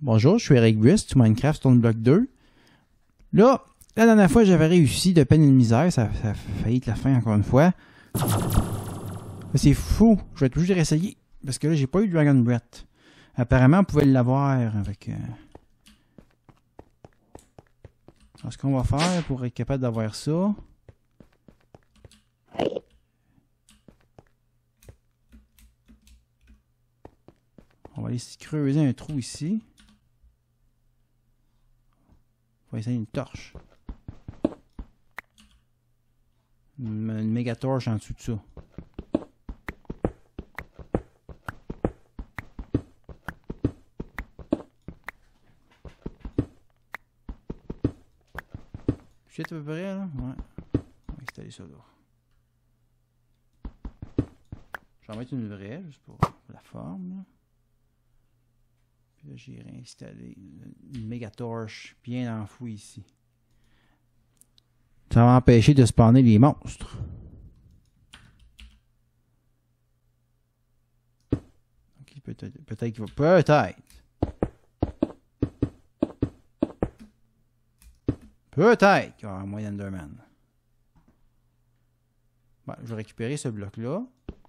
Bonjour, je suis Eric Buist du Minecraft Stone Block 2. Là, la dernière fois, j'avais réussi de peine et de misère. Ça a failli être la fin encore une fois. C'est fou. Je vais toujours essayer. Parce que là, j'ai pas eu de Dragon Breath. Apparemment, on pouvait l'avoir avec... Alors, ce qu'on va faire pour être capable d'avoir ça... On va aller creuser un trou ici. On va essayer une torche. Une méga torche en dessous de ça. Je suis à peu près là? Ouais. On va installer ça là. Je vais en mettre une vraie, juste pour la forme. Là. Puis là, j'ai réinstallé une méga torche bien enfouie ici. Ça va empêcher de spawner les monstres. Okay, peut-être qu'il va... Peut-être! Peut-être qu'il y aura un moyen d'Enderman. Bon, je vais récupérer ce bloc-là.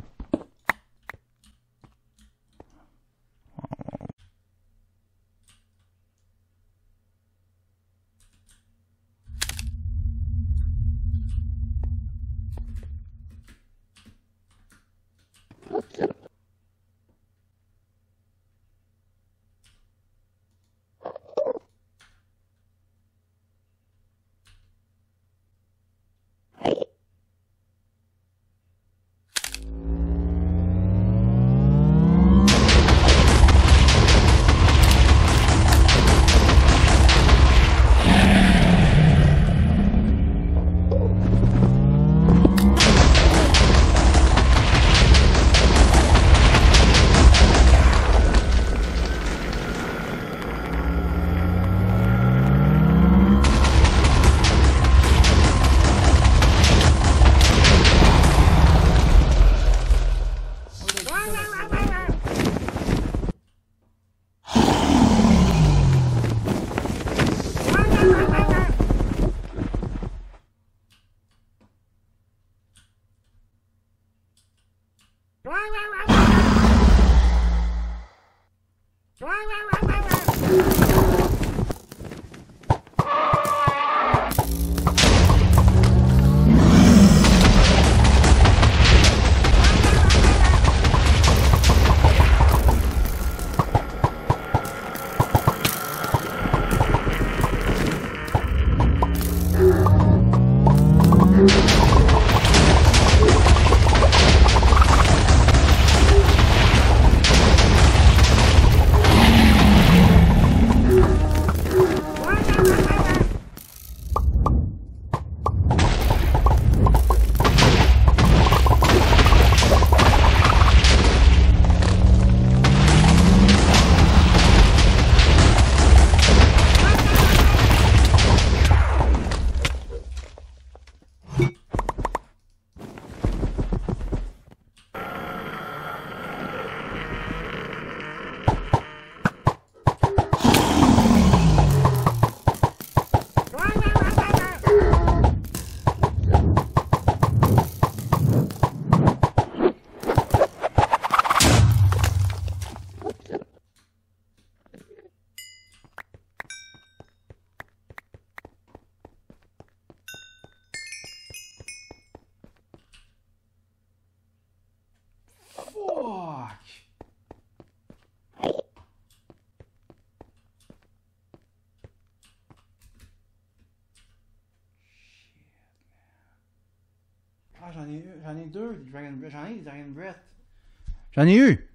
Ah, j'en ai deux, j'en ai des Dragon Breath. J'en ai eu!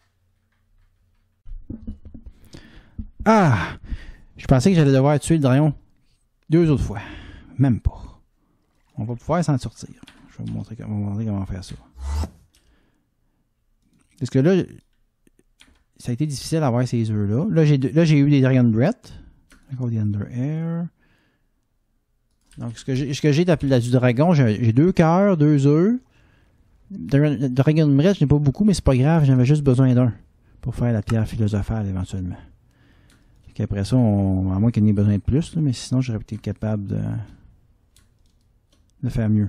Ah! Je pensais que j'allais devoir tuer le dragon 2 autres fois. Même pas. On va pouvoir s'en sortir. Je vais vous montrer comment faire ça. Parce que là, ça a été difficile d'avoir ces œufs-là. Là, j'ai eu des Dragon Breath. Encore des Under Air. Donc, ce que j'ai du dragon, j'ai 2 cœurs, 2 œufs. Dragon Breath, je n'ai pas beaucoup, mais c'est pas grave, j'avais juste besoin d'un pour faire la pierre philosophale éventuellement. Puis après ça, à moins qu'il y en ait besoin de plus, là, mais sinon j'aurais été capable de faire mieux.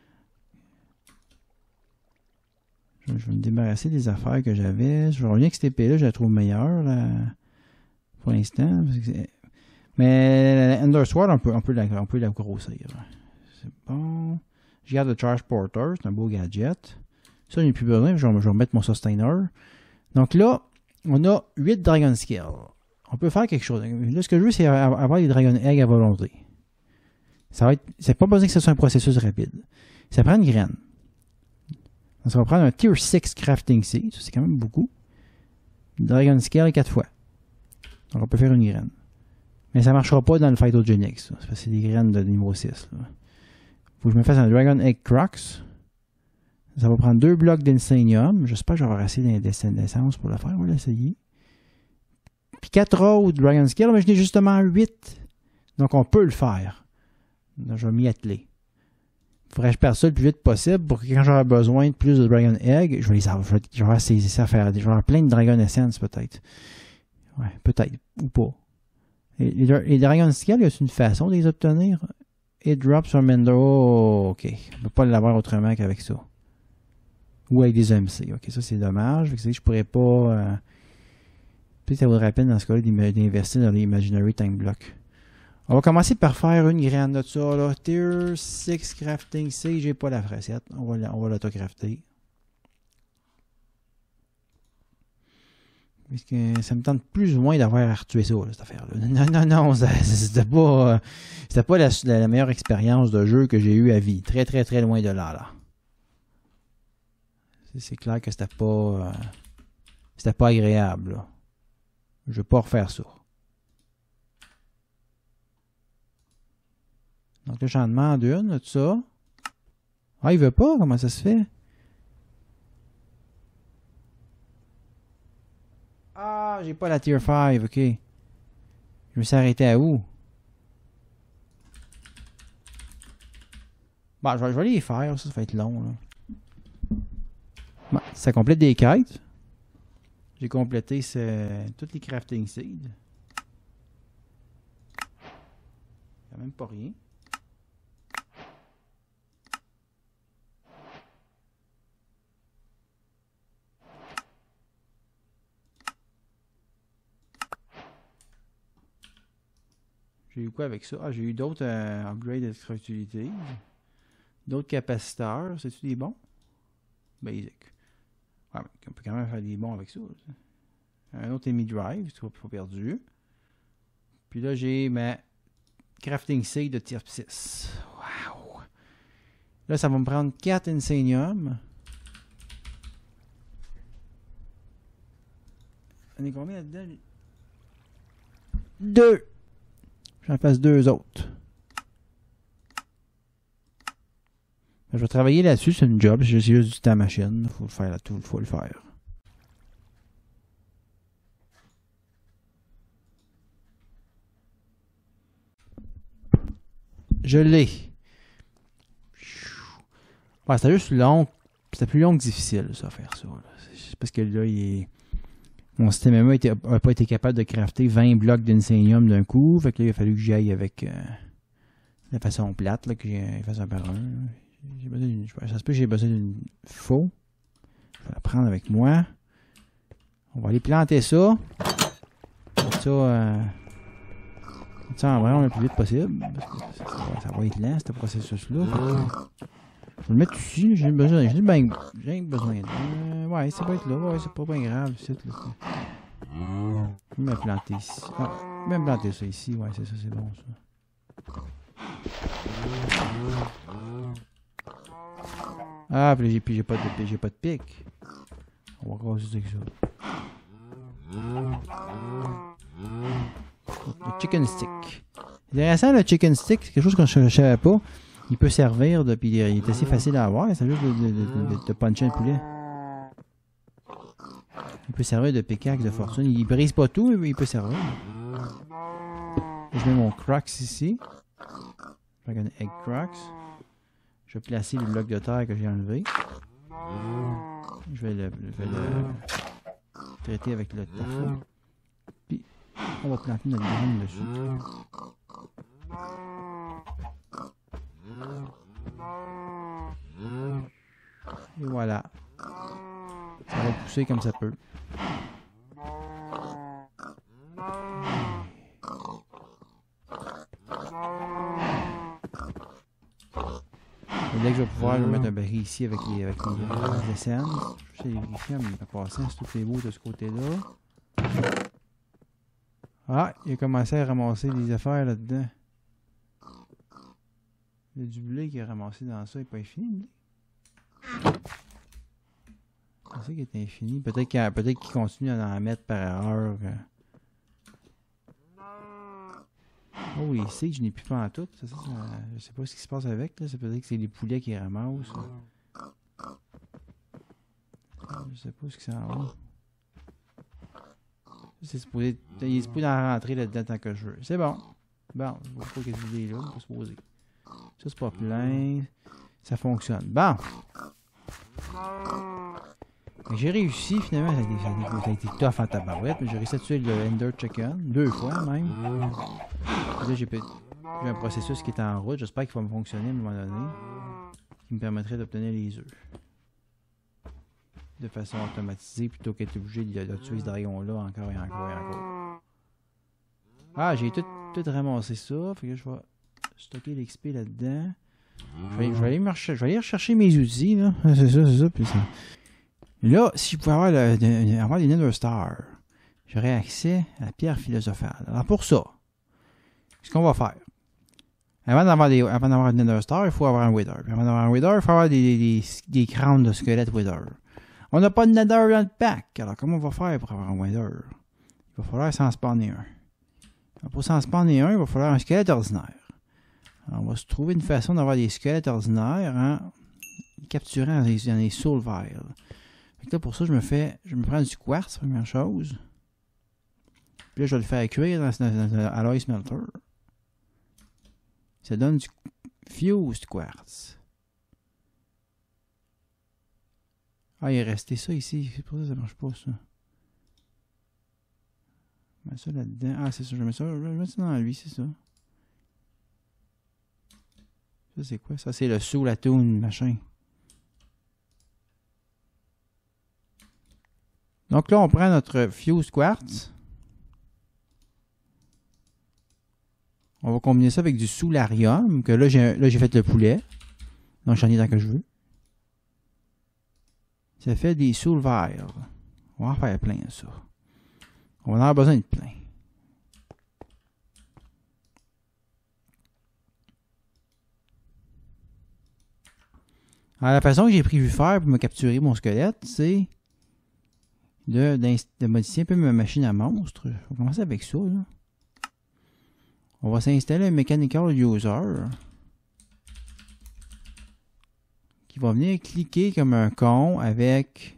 Je vais me débarrasser des affaires que j'avais. Je reviens avec cette épée-là, je la trouve meilleure là, pour l'instant. Mais Undersword, on peut la grossir. C'est bon. Je garde le Charge Porter, c'est un beau gadget. Ça, j'ai plus besoin, je vais remettre mon Sustainer. Donc là, on a 8 Dragon Skills. On peut faire quelque chose. Là, ce que je veux, c'est avoir les Dragon Eggs à volonté. C'est pas besoin que ce soit un processus rapide. Ça prend une graine. Donc, ça va prendre un Tier 6 Crafting Seed. C'est quand même beaucoup. Dragon Skill 4 fois. Donc, on peut faire une graine. Mais ça ne marchera pas dans le Phytogenix. Ça. C'est des graines de niveau 6. Là. Faut que je me fasse un Dragon Egg Crux. Ça va prendre 2 blocs d'Insanium. J'espère que je vais avoir assez d'essence pour le faire. On va l'essayer. Puis 4 autres Dragon Skill, mais je n'ai justement 8. Donc on peut le faire. Donc, je vais m'y atteler. Il faudrait que je perde ça le plus vite possible pour que quand j'aurai besoin de plus de Dragon Egg, je vais avoir ces affaires. Je vais avoir plein de Dragon Essence peut-être. Ouais, peut-être. Ou pas. Les Dragon Skill, il y a une façon de les obtenir. It drops from Ender. Oh, ok. On ne peut pas l'avoir autrement qu'avec ça. Ou avec des MC. Ok, ça c'est dommage. Je pourrais pas. Peut-être que ça vaudrait la peine dans ce cas-là d'investir dans les Imaginary Time Blocks. On va commencer par faire une graine de ça. Là. Tier 6 Crafting C. J'ai pas la recette. On va l'auto-crafter. Parce que ça me tente plus ou moins d'avoir à retuer ça, là, cette affaire-là. Non, c'était pas la meilleure expérience de jeu que j'ai eue à vie. Très, très, très loin de là. C'est clair que c'était pas agréable. Là. Je veux pas refaire ça. Donc là, j'en demande une, tout ça. Ah, il veut pas? Comment ça se fait? Ah, j'ai pas la tier 5, ok. Je me suis arrêté à où? Bon, je vais les faire, ça va être long, là. Bon, ça complète des quêtes. J'ai complété toutes les crafting seeds. Il n'y a même pas rien. J'ai eu quoi avec ça? Ah, j'ai eu d'autres upgrades d'utilité. D'autres capaciteurs. C'est-tu des bons? Basic. Ouais, on peut quand même faire des bons avec ça. Un autre Emi Drive, c'est pas perdu. Puis là, j'ai ma Crafting Seed de tier 6. Wow! Là, ça va me prendre 4 Insanium. On est combien là-dedans? 2! J'en fasse 2 autres. Je vais travailler là-dessus, c'est une job. C'est juste du temps à machine. Faut le faire tout, faut le faire. Je l'ai. Ouais, c'était juste long. C'était plus long que difficile, ça, faire ça. C'est parce que là, mon système MA n'a pas été capable de crafter 20 blocs d'Insanium d'un coup. Fait que là, il a fallu que j'y aille avec la façon plate, là, que j'y fasse un par un. Ça se peut que j'ai besoin d'une faux. Je vais la prendre avec moi. On va aller planter ça. Ça en vraiment le plus vite possible. Parce que ça va être lent, ce processus-là. Je vais le mettre ici. J'ai besoin. Ouais, ça va être là. Ouais, c'est pas bien grave. Je vais me planter ici. Ah, même planter ça ici. Ouais, c'est ça, c'est bon ça. Ah, puis j'ai pas de pic. On va casser avec ça. Le chicken stick. Intéressant, le chicken stick, c'est quelque chose que je ne savais pas. Il peut servir, puis il est assez facile à avoir. C'est juste de puncher un poulet. Il peut servir de pickaxe de fortune. Il brise pas tout, mais il peut servir. Je mets mon Crux ici. Dragon Egg Crux. Je vais placer le bloc de terre que j'ai enlevé. Je vais le traiter avec le tofu. Puis, On va planter notre graine dessus. Et voilà. Ça va pousser comme ça peut. Et dès que je vais pouvoir, je vais mettre un baril ici avec les essences. Je vais vérifier, mais il va passer, c'est tout est beau de ce côté-là. Ah, il a commencé à ramasser des affaires là-dedans. Il y a du blé qui est ramassé dans ça, il n'est pas infini. Je pensais qu'il était infini. Peut-être qu'il continue à en mettre par erreur. Oh, les seeds, je n'ai plus pas en tout. Je sais pas ce qui se passe avec. C'est peut-être que c'est les poulets qui ramassent. Je sais pas ce que ça en va. Il est supposé en rentrer là-dedans tant que je veux. C'est bon. Bon, je vois pas qu'est-ce qu'il est là. On peut se poser. Ça, c'est pas plein. Ça fonctionne. Bon. J'ai réussi finalement. Ça a été tough en tabarouette. Mais j'ai réussi à tuer le Ender Chicken. 2 fois même. Là, j'ai un processus qui est en route. J'espère qu'il va me fonctionner à un moment donné. Qui me permettrait d'obtenir les œufs. De façon automatisée plutôt qu'être obligé de tuer ce dragon-là encore et encore et encore. Ah, j'ai tout ramassé ça. Fait que je vais stocker l'XP là-dedans. Je vais aller rechercher mes outils. Là. C'est ça. Puis ça. Là, si je pouvais avoir des Nether Stars, j'aurais accès à la pierre philosophale. Alors pour ça, ce qu'on va faire, avant d'avoir un Nether Star, il faut avoir un Wither. Puis avant d'avoir un Wither, il faut avoir des crânes de squelettes Wither. On n'a pas de Nether dans le pack. Alors comment on va faire pour avoir un Wither? Il va falloir s'en spawner un. Alors, pour s'en spawner un, il va falloir un squelette ordinaire. Alors, on va se trouver une façon d'avoir des squelettes ordinaires en capturant dans les soul vials. Là, pour ça, je me prends du quartz, première chose. Puis là, je vais le faire cuire dans l'alloy smelter. Ça donne du fused quartz. Ah, il est resté ça ici. C'est pour ça que ça marche pas, ça. Je mets ça là-dedans. Ah, c'est ça. Je mets ça dans lui, c'est ça. Ça, c'est quoi? Ça, c'est le soul atone, machin. Donc là, on prend notre fused quartz. On va combiner ça avec du soularium, que là, j'ai fait le poulet. Donc, j'en ai tant que je veux. Ça fait des soul vials. On va en faire plein, ça. On va en avoir besoin de plein. Alors, la façon que j'ai prévu faire pour me capturer mon squelette, c'est de modifier un peu ma machine à monstre. On va commencer avec ça, là. On va s'installer un Mechanical User qui va venir cliquer comme un con avec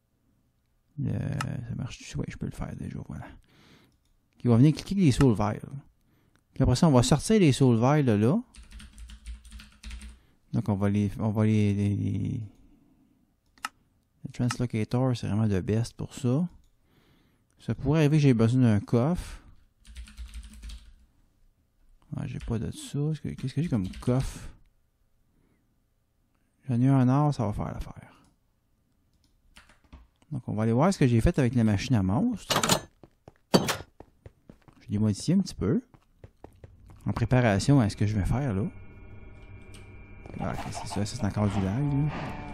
ça marche? Oui, je peux le faire déjà, voilà. Qui va venir cliquer avec les Soul Vials. Puis après ça, on va sortir les Soul Vials de là. Donc le Translocator, c'est vraiment de best pour ça. Ça pourrait arriver que j'ai besoin d'un coffre. Ah, j'ai pas de ça. Qu'est-ce que j'ai comme coffre? J'en ai un en or, ça va faire l'affaire. Donc on va aller voir ce que j'ai fait avec la machine à monstre. Je l'ai modifié un petit peu. En préparation à ce que je vais faire là. Ah, ok, c'est ça, c'est encore du lag. Là.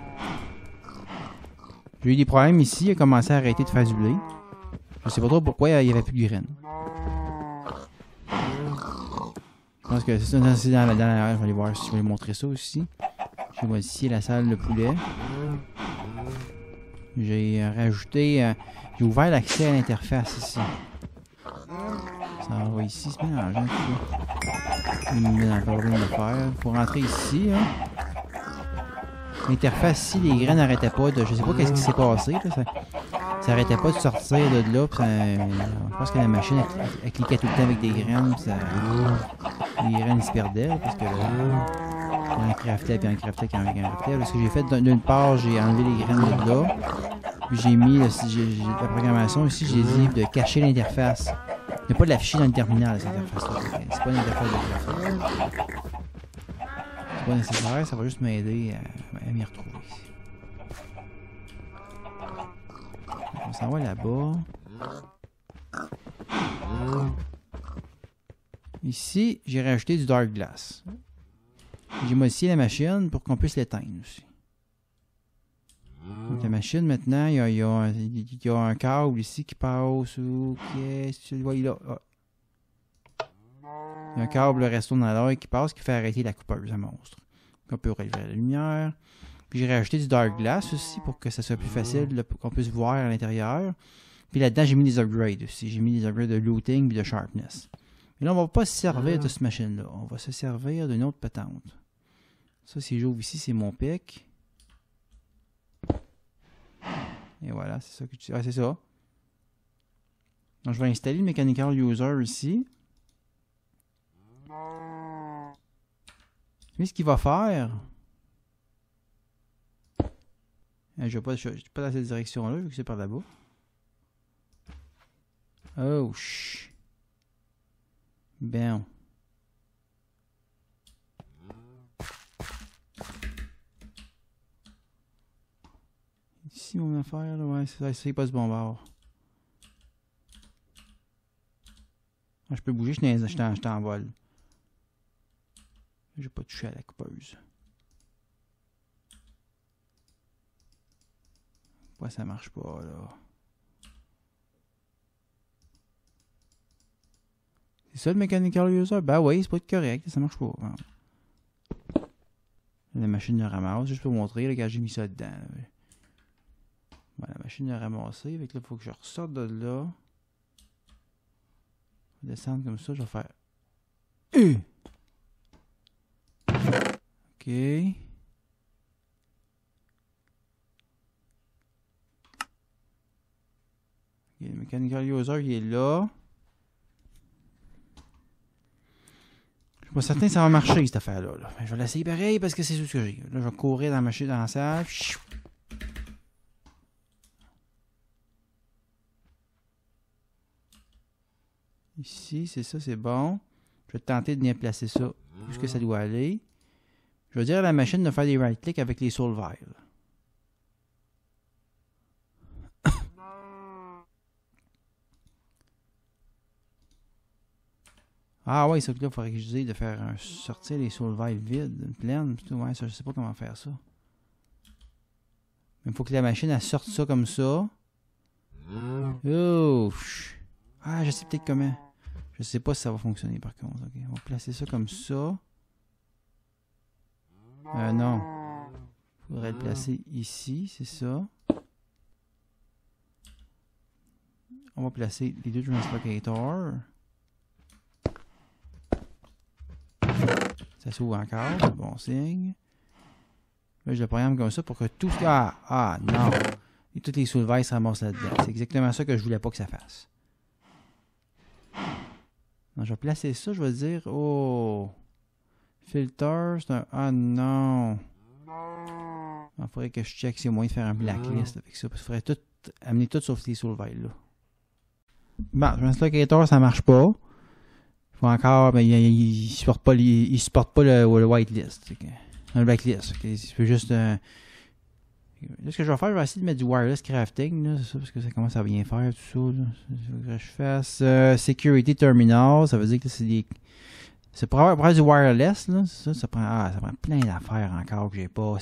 J'ai eu des problèmes ici, il a commencé à arrêter de faire du blé. Je sais pas trop pourquoi il n'y avait plus de graines. Je pense que c'est ça, c'est dans la... Je vais aller voir si je vais vous montrer ça aussi. J'ai modifié la salle de poulet. J'ai rajouté... j'ai ouvert l'accès à l'interface ici. Ça va ici, c'est mélangeant tout ça. Il me met dans le problème de faire. Pour rentrer ici, hein. L'interface ici, les graines n'arrêtaient pas de... Je sais pas qu'est-ce qui s'est passé. Là, ça arrêtait pas de sortir de là. Puis je pense que la machine elle cliquait tout le temps avec des graines. Puis les graines se perdaient. Parce que on en craftait, puis on craftait, puis on craftait. Là, ce que j'ai fait, d'une part, j'ai enlevé les graines de là. Puis j'ai mis la programmation ici, j'ai dit de cacher l'interface. Il n'y a pas de l'afficher dans le terminal, cette interface-là. C'est pas une interface de graphique. C'est pas nécessaire, ça va juste m'aider à m'y retrouver. On s'en va là-bas. Ici, j'ai rajouté du Dark Glass. J'ai modifié la machine pour qu'on puisse l'éteindre aussi. Donc la machine, maintenant, il y a un câble ici qui passe. Qu'est-ce que tu vois là? Ah. Il y a un câble resto dans l'œil qui passe qui fait arrêter la coupeuse à monstre. On peut relever la lumière. Puis j'ai rajouté du Dark Glass aussi pour que ça soit plus facile, qu'on puisse voir à l'intérieur. Puis là-dedans, j'ai mis des upgrades aussi. J'ai mis des upgrades de looting et de sharpness. Mais là, on va pas se servir de cette machine-là. On va se servir d'une autre patente. Ça, si j'ouvre ici, c'est mon pic. Et voilà, c'est ça que tu... Ah, c'est ça. Donc, je vais installer le Mechanical User ici. Lui, ce qu'il va faire... Je vais pas dans cette direction-là, vu que c'est par là-bas. Oh, chut. Ben. Ici, mon affaire, là, ouais, c'est pas ce bon bord. Ah, je peux bouger, je t'envole. J'ai pas touché à la coupeuse. Pourquoi ça marche pas, là? C'est ça le Mechanical User? Ben oui, c'est pas correct, ça marche pas. Hein. La machine de ramasse, juste pour vous montrer, là, quand j'ai mis ça dedans. Là. Voilà, la machine de ramasser, avec là, il faut que je ressorte de là. Descendre comme ça, je vais faire. Ok. Le Mechanical User, il est là. Je suis pas certain que ça va marcher, cette affaire-là. Là. Je vais l'essayer pareil parce que c'est tout ce que j'ai. Là, je vais courir dans la machine, dans la salle. Ici, c'est ça, c'est bon. Je vais tenter de bien placer ça où est-ce que ça doit aller. Je vais dire à la machine de faire des right-click avec les soul vials. Ah ouais, ça que là, il faudrait que je dise de faire sortir les soul vials vides, pleines. Ouais, ça, je sais pas comment faire ça. Mais il faut que la machine elle sorte ça comme ça. Oh! Ah, je sais peut-être comment. Je sais pas si ça va fonctionner par contre. Okay. On va placer ça comme ça. Non. Il faudrait le placer ici, c'est ça. On va placer les deux translocators. Ça s'ouvre encore, c'est bon signe. Là, je le programme comme ça pour que tout... Ah, non! Et toutes les soulevés se ramassent là-dedans. C'est exactement ça que je voulais pas que ça fasse. Non, je vais placer ça, je vais dire... Oh! Filter, c'est un... Ah non! Il faudrait que je check si y a moyen de faire un blacklist avec ça. Parce qu'il faudrait tout amener tout sauf les soulevés là. Bon, je pense que le ça marche pas. Il faut encore... Mais il supporte pas, il supporte pas le whitelist. Okay. Le blacklist. Okay. Il faut juste... Là, ce que je vais faire, je vais essayer de mettre du wireless crafting, là, c'est ça, parce que ça commence à bien faire, tout ça. Là. Il faut que je fasse security terminal, ça veut dire que c'est des... C'est pour avoir du wireless, là, ça prend plein d'affaires encore que j'ai pas.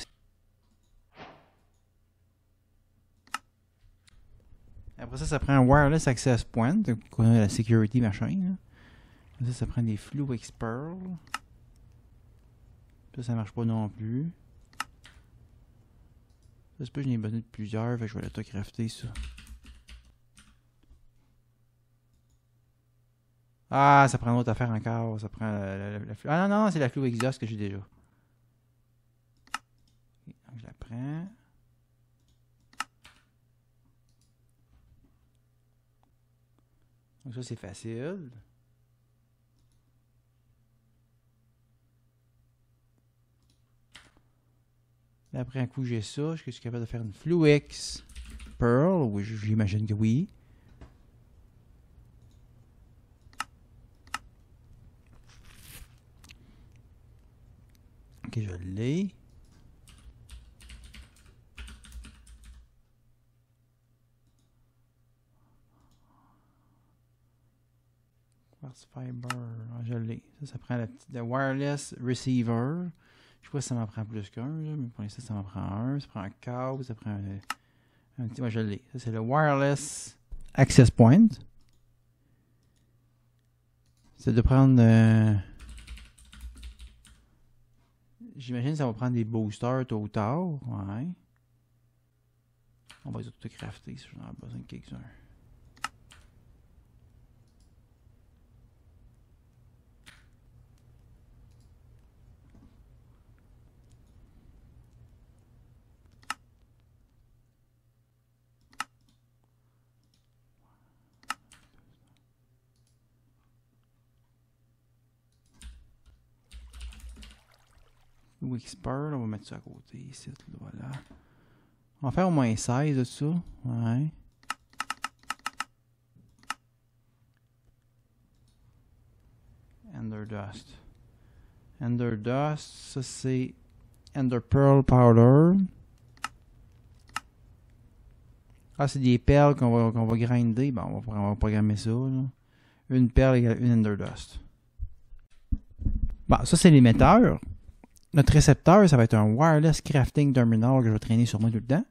Après ça prend un wireless access point, donc on a la security machin. Là. Ça prend des Fluix Pearl. Ça marche pas non plus. Ça se peut que j'en ai besoin de plusieurs, fait que je vais l'autocrafter ça. Ah, ça prend une autre affaire encore. Ça prend Ah non, c'est la Fluix Exhaust que j'ai déjà. Donc je la prends. Donc ça c'est facile. Là, après un coup j'ai ça, est-ce que je suis capable de faire une Fluix Pearl? Oui, j'imagine que oui. Ok, je l'ai. Quartz fiber, je l'ai. Ça prend le wireless receiver. Je sais pas si ça m'en prend plus qu'un, mais pour l'instant, ça m'en prend un. Ça prend un câble, ça prend un petit. Ouais, je l'ai. Ça, c'est le wireless access point. C'est de prendre. J'imagine que ça va prendre des boosters tôt ou tard. Ouais. On va les auto-crafter si j'en ai besoin de quelques-uns. Wixper, on va mettre ça à côté ici. Voilà. On va faire au moins 16 de ça. Ouais. Ender Dust. Ender Dust, ça c'est Ender Pearl Powder. Ah, c'est des perles qu'on va grinder. Bon, on va programmer ça. Là. Une perle égale une Ender Dust. Bon, ça c'est l'émetteur. Notre récepteur, ça va être un wireless crafting terminal que je vais traîner sur moi tout le temps.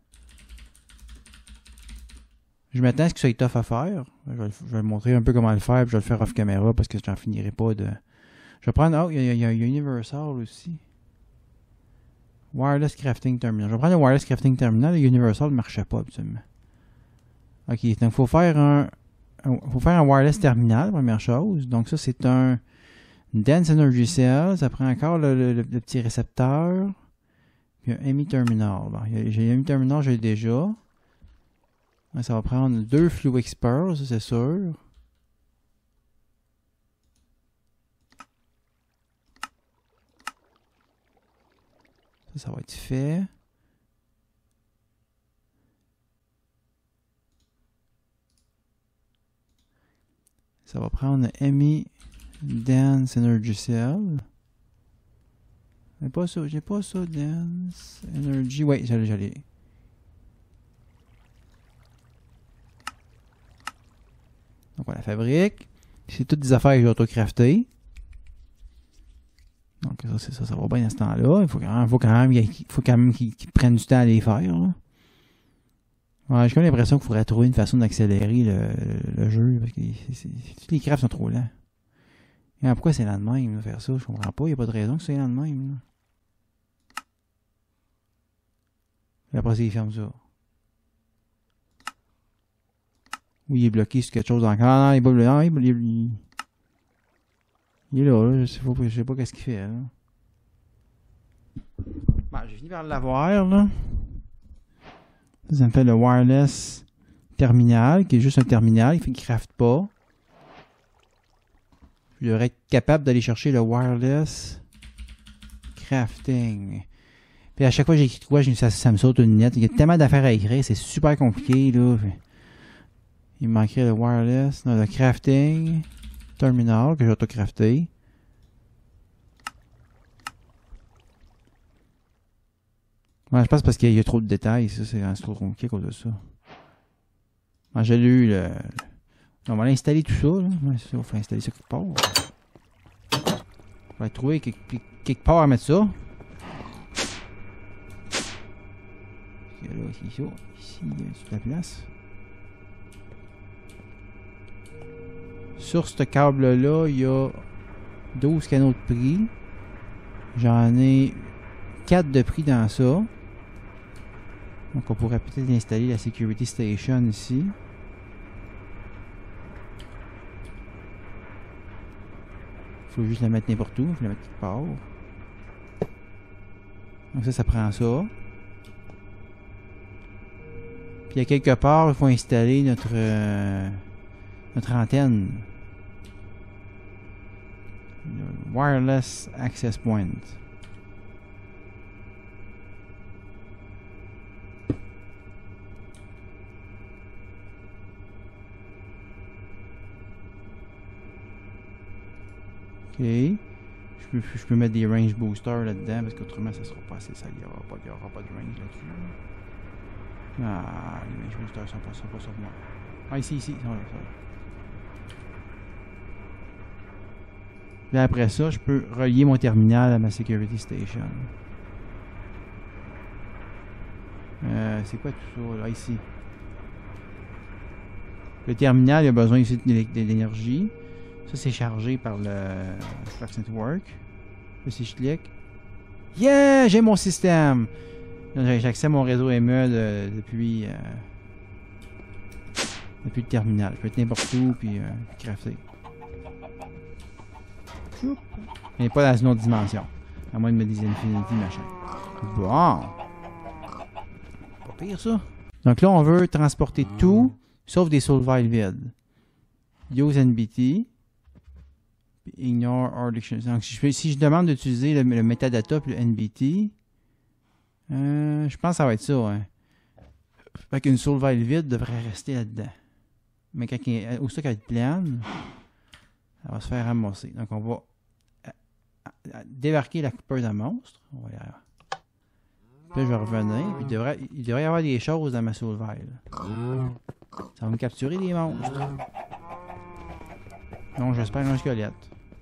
Je m'attends à ce que ça soit tough à faire. Je vais le montrer un peu comment le faire, puis je vais le faire off caméra parce que je n'en finirai pas de. Je vais prendre. Oh, il y a Universal aussi. Wireless crafting terminal. Je vais prendre le wireless crafting terminal. Le Universal ne marchait pas absolument. Ok, donc il faut faire un wireless terminal, première chose. Donc ça, c'est un Dense Energy Cell. Ça prend encore le petit récepteur. Puis un MI terminal. Bon, j'ai un MI terminal, j'ai déjà. Ça va prendre 2 Fluixper, ça c'est sûr. Ça va être fait. Ça va prendre le MI Dense Energy Cell. J'ai pas ça, Dense Energy. Oui, j'allais. Donc on la fabrique. C'est toutes des affaires que j'ai auto-craftées. Donc ça va bien à ce temps-là. Il faut quand même qu'ils prennent du temps à les faire. Là. Ouais, j'ai comme l'impression qu'il faudrait trouver une façon d'accélérer le jeu. Parce que tous les crafts sont trop lents. Et pourquoi c'est lent de même de faire ça? Je comprends pas. Il n'y a pas de raison que c'est lent de même. Là. Et après ça, il ferme ça. Oui, il est bloqué sur quelque chose encore. Non, il est pas bloqué. Non, il est là. Je sais pas qu'est-ce qu'il fait. Là. Bon, j'ai fini par l'avoir. Là. Ça me fait le wireless terminal, qui est juste un terminal. Il ne craft pas. Je devrais être capable d'aller chercher le wireless crafting. Puis à chaque fois que j'écris quoi, ça me saute une lettre. Il y a tellement d'affaires à écrire, c'est super compliqué. Là. Il me manquerait le wireless, non, le crafting terminal que j'ai auto-crafté. Ouais, je pense parce qu'il y a trop de détails. Ça, c'est trop compliqué à cause de ça. Ouais, j'ai lu le. On va l'installer tout ça. Là. Ouais, ça, on va installer ça quelque part. On va trouver quelque part à mettre ça. Là, ici, il y a toute la place. Sur ce câble-là, il y a 12 canaux de prix. J'en ai 4 de prix dans ça. Donc on pourrait peut-être installer la Security Station ici. Il faut juste la mettre n'importe où. Il faut la mettre quelque part. Donc ça prend ça. Puis à quelque part, il faut installer notre antenne. Le Wireless Access Point. Ok. Je Je peux mettre des range boosters là-dedans parce qu'autrement ça sera pas assez. Il n'y aura pas de range là-dessus. Ah, les range boosters sont pas sur moi. Ah, ici, ils sont là. Puis après ça, je peux relier mon terminal à ma security station. C'est quoi tout ça là, ici? Le terminal, il a besoin ici de l'énergie. Ça, c'est chargé par le Flux Network. Là, si je clique. Yeah! J'ai mon système! J'ai accès à mon réseau ME depuis le terminal. Je peux être n'importe où puis crafter. Mais pas dans une autre dimension. À moins de me dire Infinity machin. Bon! Pas pire ça. Donc là, on veut transporter tout, sauf des soul vials vides. Use NBT. Ignore or dictionary. Donc si je demande d'utiliser le metadata et le NBT, je pense que ça va être ça. Hein. Fait qu'une soul vial vide devrait rester là-dedans. Mais quand aussitôt qu'elle est pleine, elle va se faire ramasser. Donc on va débarquer la coupeuse à monstre. On va y aller. Puis je vais revenir. Puis il devrait y avoir des choses dans ma soul vial. Ça va me capturer des monstres. Non, j'espère un squelette.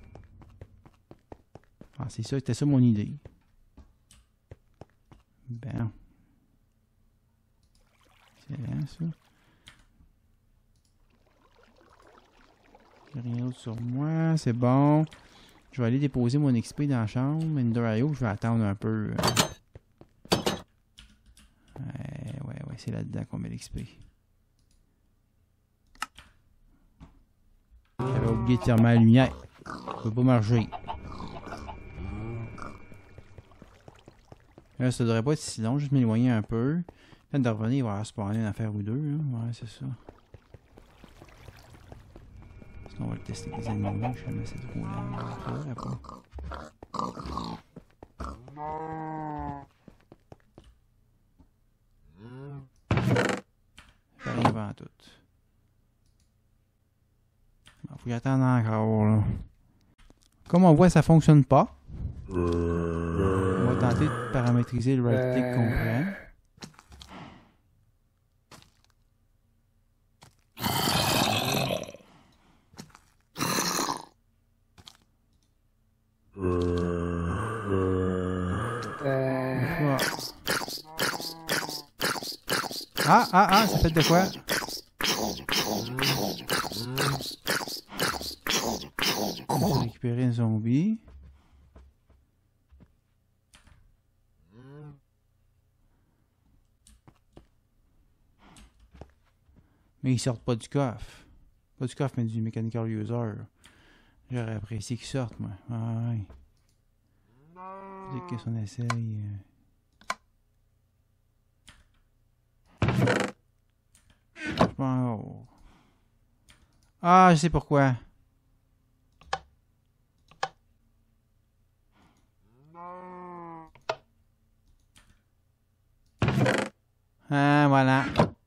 Ah, c'est ça, c'était ça mon idée. Ben. Excellent, ça. J'ai rien d'autre sur moi, c'est bon. Je vais aller déposer mon XP dans la chambre. Ender.io, je vais attendre un peu. Ouais, c'est là-dedans qu'on met l'XP. J'avais oublié de fermer la lumière. Ça peut pas marcher. Là, ça devrait pas être si long, juste m'éloigner un peu. Quand de revenir, il va y avoir spawner une affaire ou deux. Là. Ouais, c'est ça. Sinon, on va le tester avec les animaux. Je vais mettre cette roue là. Ça devrait pas. Ça rien avant tout. Bon, faut y attendre encore là. Comme on voit, ça fonctionne pas. On va tenter de paramétriser le right click qu'on prend. Ah, ça fait de quoi? On va récupérer un zombie. Mais ils sortent pas du coffre. Pas du coffre, mais du mechanical user. J'aurais apprécié qu'ils sortent, moi. Ah, ouais. Dès qu'on essaye. Oh. Ah, je sais pourquoi. Ah, voilà.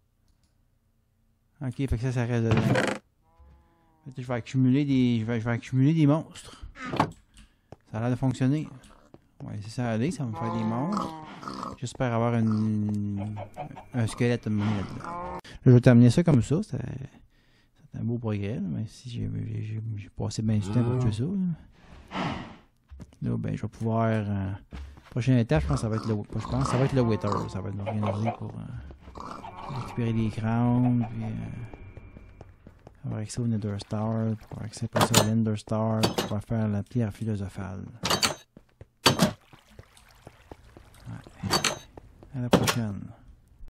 Ok, fait que ça reste dedans. Je vais accumuler des. Je vais accumuler des monstres. Ça a l'air de fonctionner. Ouais, c'est ça aller, ça va me faire des monstres. J'espère avoir un squelette à me mener là-dedans. Là, je vais terminer ça comme ça. C'est un beau progrès, là, même si j'ai passé bien du temps pour tuer ça. Là, ben, je vais pouvoir. Prochaine étape, je pense que ça va être le Wither. Ça va être organisé pour récupérer les crowns, puis avoir accès au Nether Star, avoir accès à l'Ender Star, pour pouvoir faire la pierre philosophale. Ouais. À la prochaine.